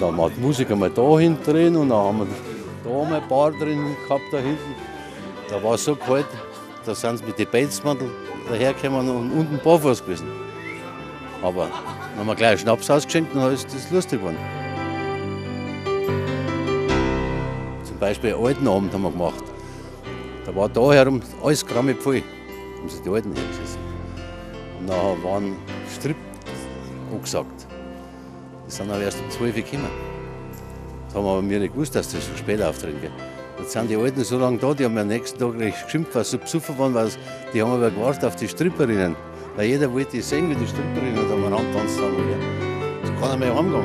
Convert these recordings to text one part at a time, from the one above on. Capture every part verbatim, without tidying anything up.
dann haben wir die Musik einmal da hinten drin und dann haben wir da mal ein Bar drin gehabt, da hinten. Da war es so kalt, da sind sie mit den Pelzmantel dahergekommen und unten barfuß gewesen. Aber dann haben wir gleich Schnaps ausgeschenkt und dann ist das lustig geworden. Zum Beispiel einen alten Abend haben wir gemacht. Da war da herum alles Gramme voll. Haben sie die Alten hergeschissen. Und dann waren Strip angesagt. Die sind aber erst um zwölf Uhr gekommen. Das haben aber wir nicht gewusst, dass das so spät auftreten geht. Jetzt sind die Alten so lange da, die haben am nächsten Tag recht geschimpft, weil sie so besoffen waren, weil die haben aber gewartet auf die Stripperinnen. Weil jeder wollte sehen, wie die Stripperinnen da umeinander tanzen haben. So kann er mehr heimgegangen.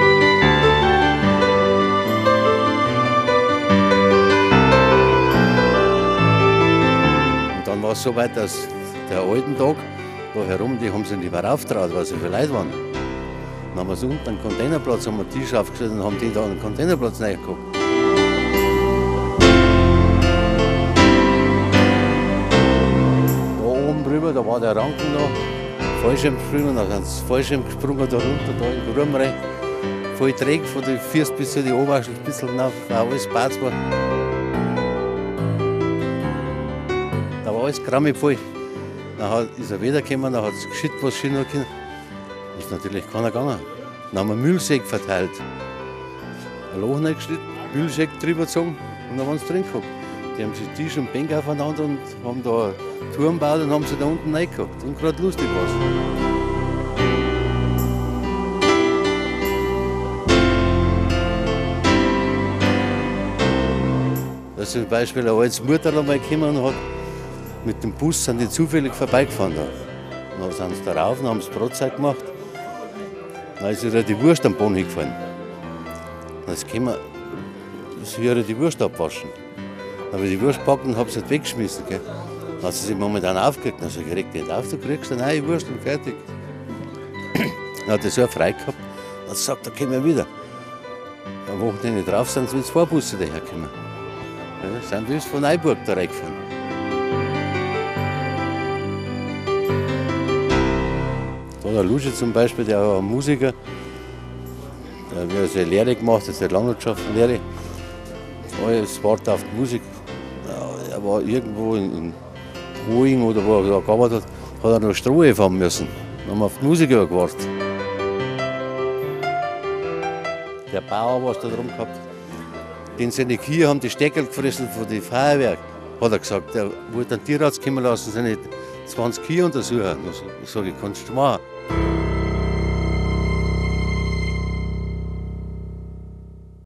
Und dann war es so weit, dass der alten Tag da herum, die haben sie nicht mehr aufgetraut, weil so viele Leute waren. Dann haben wir so unten einen Containerplatz, haben wir einen Tisch aufgestellt und haben die da einen Containerplatz reingeguckt. Da oben drüber, da war der Ranken noch, Fallschirm gesprungen, dann sind sie Fallschirm gesprungen, da runter, da in den Gruben rein. Voll träge, von den Füßen bis zu den Oberschenkeln, ein bisschen rauf, weil alles Bad war. Da war alles grammig voll. Dann ist er wiedergekommen, dann hat es geschüttet, was schön noch ging. Da ist natürlich keiner gegangen. Dann haben wir Müllsäck verteilt. Ein Loch reingeschnitten, Müllsäck drüber gezogen und dann waren sie drin gehabt. Die haben sich Tisch und Bänke aufeinander und haben da einen Turm gebaut und haben sie da unten reingehabt. Und gerade lustig war es. Da ist zum Beispiel ein altes Mutter einmal gekommen und hat mit dem Bus sind die zufällig vorbeigefahren. Da. Dann sind sie da rauf und haben sie Brotzeit gemacht. Dann ist ihre die Wurst am Boden hingefallen. Dann ist gekommen, ist ihre die Wurst abwaschen. Dann habe ich die Wurst gepackt und habe sie nicht weggeschmissen. Gell. Dann hat sie sich momentan aufgeregt. Dann habe ich gesagt, reg dich nicht auf, du kriegst eine neue Wurst und fertig. Dann hat er so frei gehabt. Dann hat sie gesagt, da kommen wir wieder. Am Wochenende drauf sind sie mit zwei Bussen dahergekommen. Ja, sind wir von Neuburg da reingefahren. Der Lusche zum Beispiel, der war ein Musiker, der hat also eine Lehre gemacht, das ist eine Landwirtschaftslehre. Alles wartet auf die Musik. Er war irgendwo in Hoing oder wo er da gearbeitet hat, hat er noch Stroh fahren müssen. Dann haben wir auf die Musiker gewartet. Der Bauer, was da drum gehabt, den seine Kühe haben die Steckerl gefressen von den Feuerwerk, hat er gesagt. Der wollte einen Tierarzt kommen lassen, seine zwanzig Kühe untersuchen. Da sage ich, kannst du machen.